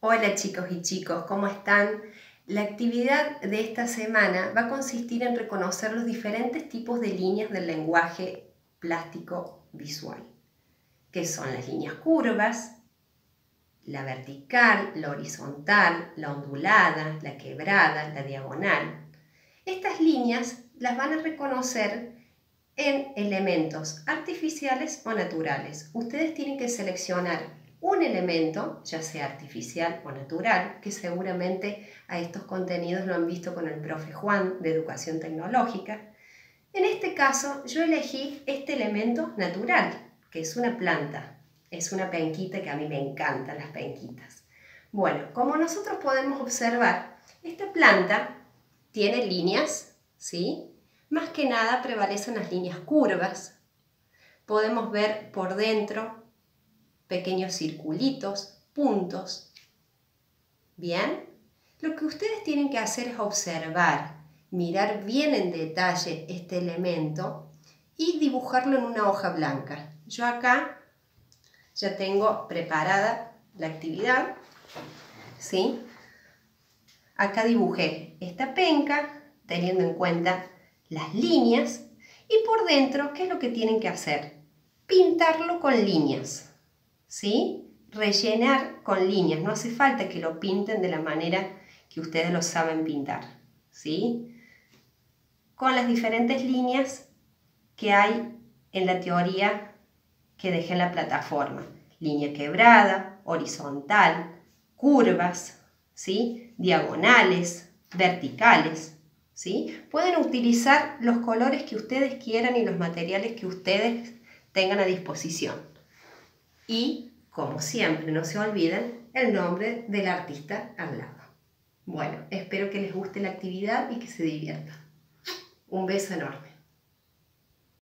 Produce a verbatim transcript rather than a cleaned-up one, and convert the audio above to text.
Hola chicos y chicos, ¿cómo están? La actividad de esta semana va a consistir en reconocer los diferentes tipos de líneas del lenguaje plástico visual, que son las líneas curvas, la vertical, la horizontal, la ondulada, la quebrada, la diagonal. Estas líneas las van a reconocer en elementos artificiales o naturales. Ustedes tienen que seleccionar un elemento, ya sea artificial o natural, que seguramente a estos contenidos lo han visto con el profe Juan de Educación Tecnológica. En este caso yo elegí este elemento natural, que es una planta, es una penquita que a mí me encantan las penquitas. Bueno, como nosotros podemos observar, esta planta tiene líneas, ¿sí? Más que nada prevalecen las líneas curvas. Podemos ver por dentro pequeños circulitos, puntos. ¿Bien? Lo que ustedes tienen que hacer es observar, mirar bien en detalle este elemento y dibujarlo en una hoja blanca. Yo acá ya tengo preparada la actividad, ¿sí? Acá dibujé esta penca teniendo en cuenta las líneas y por dentro, ¿qué es lo que tienen que hacer? Pintarlo con líneas, ¿sí? Rellenar con líneas, no hace falta que lo pinten de la manera que ustedes lo saben pintar, ¿sí? Con las diferentes líneas que hay en la teoría que dejé en la plataforma. Línea quebrada, horizontal, curvas, ¿sí? Diagonales, verticales, ¿sí? Pueden utilizar los colores que ustedes quieran y los materiales que ustedes tengan a disposición. Y, como siempre, no se olviden el nombre del artista al lado. Bueno, espero que les guste la actividad y que se diviertan. Un beso enorme.